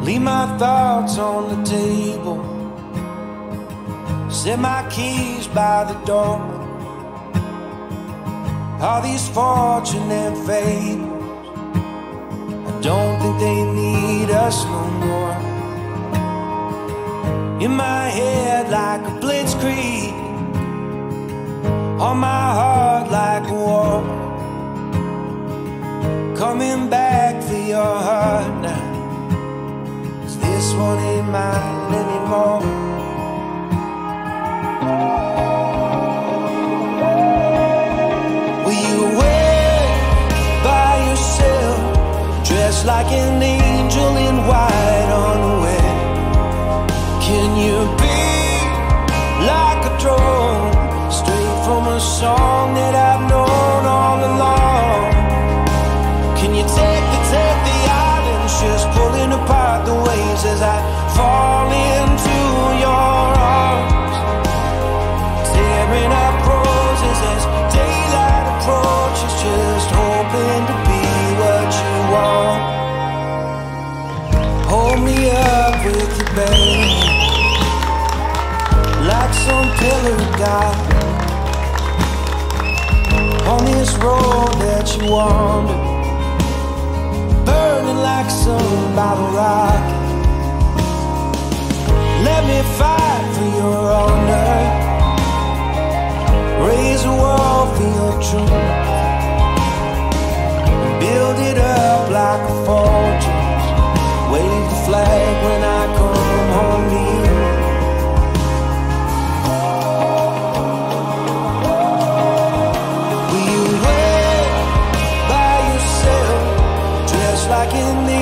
Leave my thoughts on the table, set my keys by the door. All these fortune and fables, I don't think they need us no more. In my head like a blitzkrieg, on my heart like a war. Coming back for your heart now, 'cause this one ain't mine anymore. Will you wait by yourself, dressed like an angel in white on a wedding? Can you be like a drone, straight from a song that I've known all along? Can you take the islands, just pulling apart the waves as I fall into your arms, tearing up roses as daylight approaches, just hoping to be what you want. Hold me up with your baby, like some pillar of God, on this road that you wander, burning like some bottle rocket. Let me fight for your honor, raise a wall for your truth, build it up like a fortress, wave the flag when I come home to you. Will you wait by yourself, dressed like an